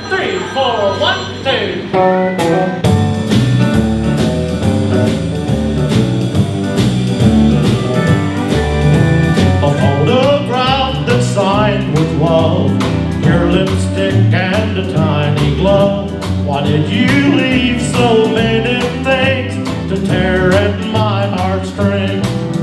3, 4, 1, 2. Signed with love, your lipstick and a tiny glove. Why did you leave so many things to tear at my heartstrings?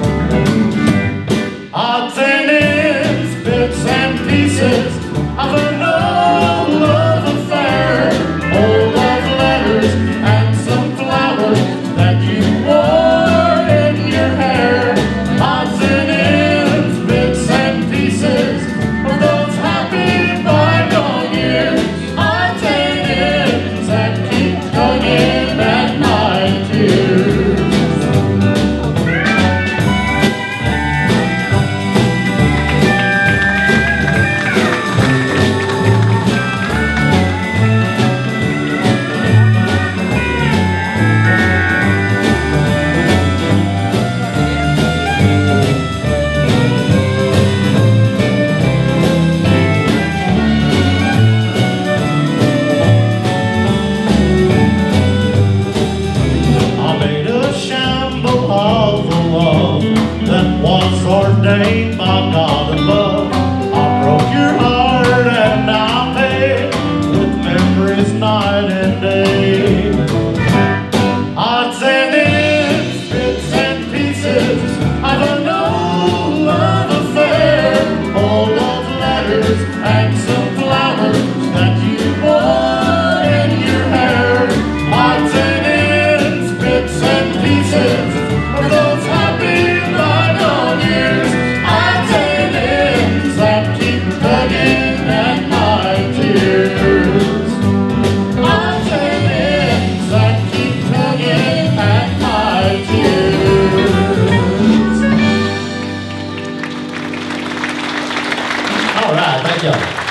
Odds and ends, bits and pieces of an old love affair, old love letters and some flowers that you wore in your hair. Odds and ends, bits and pieces of those happy bygone years. Odds and ends that keep tugging at my tears. Ordained by God above. I broke your heart and I pay with memories night and day. Odds and ends, bits and pieces of an old love affair, old love letters and some flowers that you wore in your hair. Odds and ends, bits and pieces of those happy bygone years. All right, thank you.